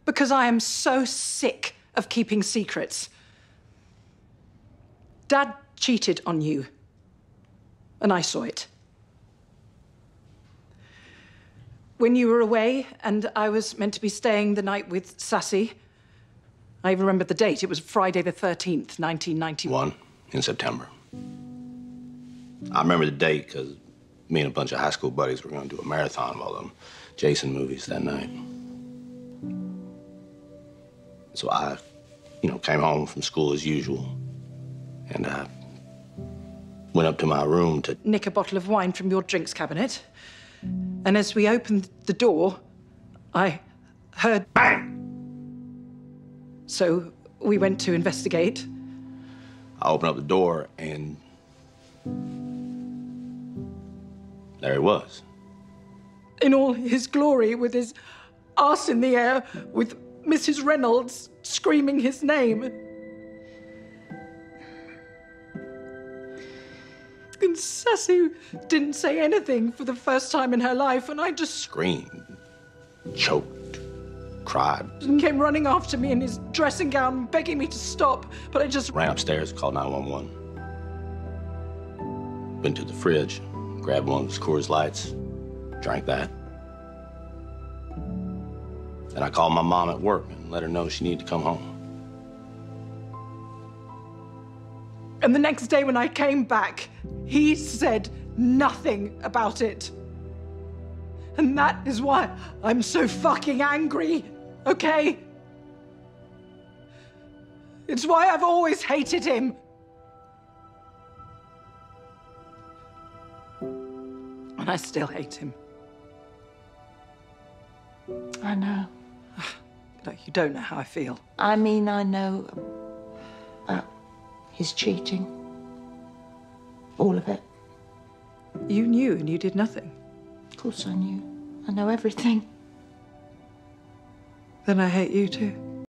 Because I am so sick of keeping secrets. Dad cheated on you, and I saw it. When you were away and I was meant to be staying the night with Sassy, I even remember the date. It was Friday the 13th, 1991. In September. I remember the date because me and a bunch of high school buddies were going to do a marathon of all them Jason movies that night. So I, came home from school as usual, and I went up to my room to nick a bottle of wine from your drinks cabinet. And as we opened the door, I heard bang. So we went to investigate. I opened up the door, and there he was. In all his glory, with his arse in the air, with Mrs. Reynolds screaming his name. And Sassy didn't say anything for the first time in her life, and I just screamed, choked, cried. And came running after me in his dressing gown, begging me to stop, but I just ran upstairs, called 911. Went to the fridge, grabbed one of his Coors Lights, drank that. Then I called my mom at work and let her know she needed to come home. And the next day when I came back, he said nothing about it. And that is why I'm so fucking angry, okay? It's why I've always hated him. And I still hate him. I know. No, you don't know how I feel. I mean, I know about his cheating. All of it. You knew and you did nothing. Of course I knew. I know everything. Then I hate you too.